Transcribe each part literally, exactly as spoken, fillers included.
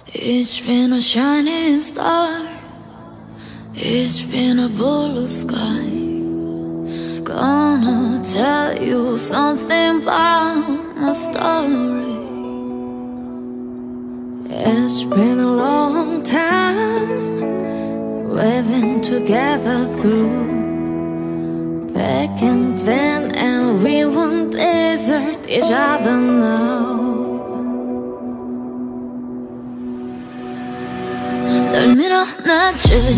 It's been a shining star, it's been a blue sky. Gonna tell you something about my story. It's been a long time we've been together through. Back and then and we won't desert each other now. 널 밀어놨지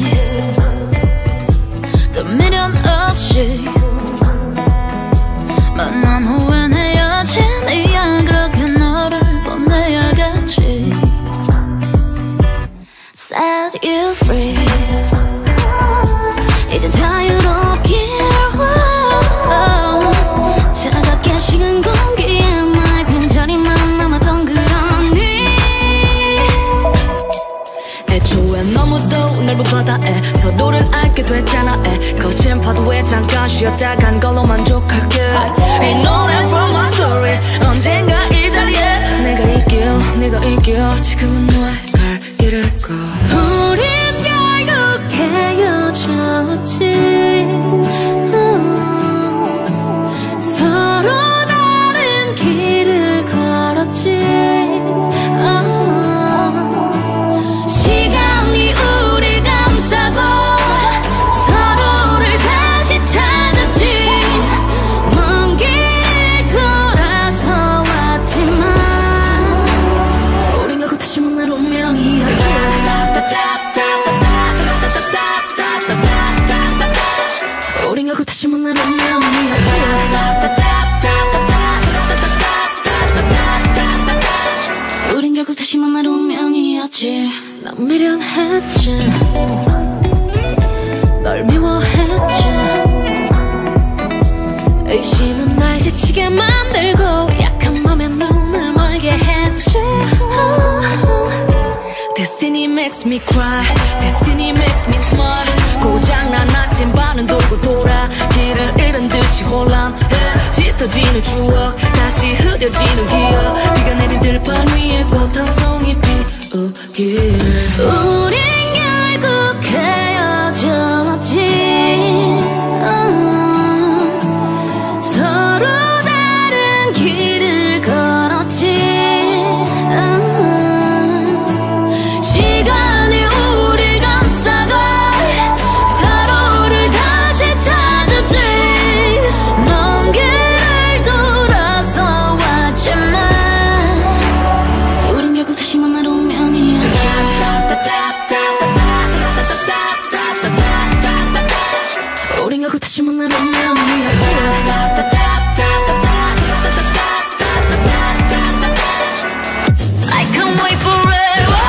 또 미련 없이 만난 후엔 헤어진 이야 그렇게 너를 보내야겠지. Set you free 이제 자유롭길 차갑게 식은 공기에 나의 빈자리만 남았던 그런 네 애초에 너무도 넓은 바다에 서로를 알게 됐잖아. 애 거친 파도에 잠깐 쉬었다 간 걸로 만족할게. 이 노래 from my story 언젠가 이 자리에 내가 있길 네가 있길 지금은 너의 갈 길을 가. 우린 결국 헤어졌지. 음, 서로 다른 길을 걸었지. 다시 만날 운명이었지. 우린 결국 다시 만날 운명이었지. 난 미련했지 널 미워했지. 의심은 날 지치게 만들고 약한 맘에 눈을 멀게 했지. Destiny makes me cry, Destiny makes me smile. 고장난 아침반은 돌고 돌아 길을 잃은 듯이 혼란해. 짙어지는 추억 다시 흐려지는 기억. 비가 내린 들판 위에 꽃 한 송이 피우길. 우린 결국 헤어졌지. 음, 서로 다른 길을 걸었지. 우린 결국 다시 만날 운명이었지. I can't wait forever.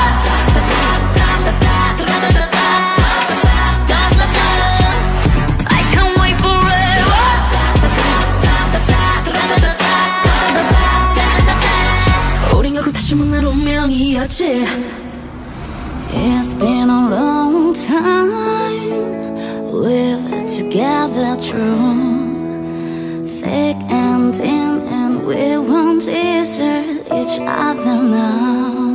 I can't wait forever. 우린 결국 다시 만날 운명이었지. It's been a long time we've been together true. Thick and thin and we won't desert each other now.